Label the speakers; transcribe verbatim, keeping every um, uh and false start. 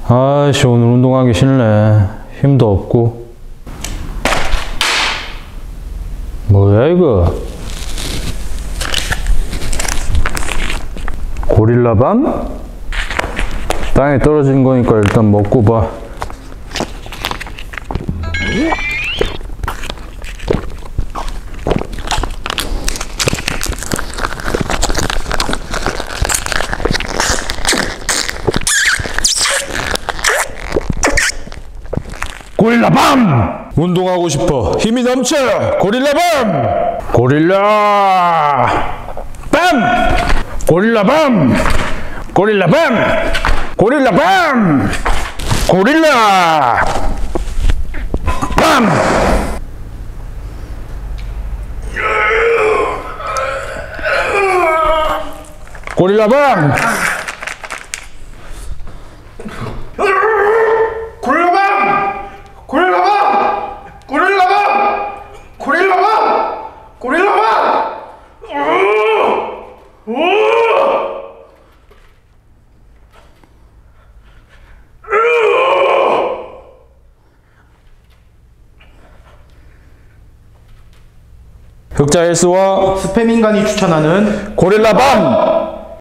Speaker 1: 아이씨, 오늘 운동하기 싫네. 힘도 없고. 뭐야 이거? 고릴라밤? 땅에 떨어진 거니까 일단 먹고 봐. 고릴라밤! 운동하고 싶어. 힘이 넘쳐. 고릴라밤! 고릴라! 밤! 고릴라밤! 고릴라밤! 고릴라밤! 고릴라! 밤! 고릴라밤!
Speaker 2: 고릴라밤! 고릴라밤! 고릴라밤! 고릴라밤! 고릴라밤! 오! 오!
Speaker 1: 흑자 헬스와
Speaker 2: 스팸 인간이 추천하는
Speaker 1: 고릴라밤!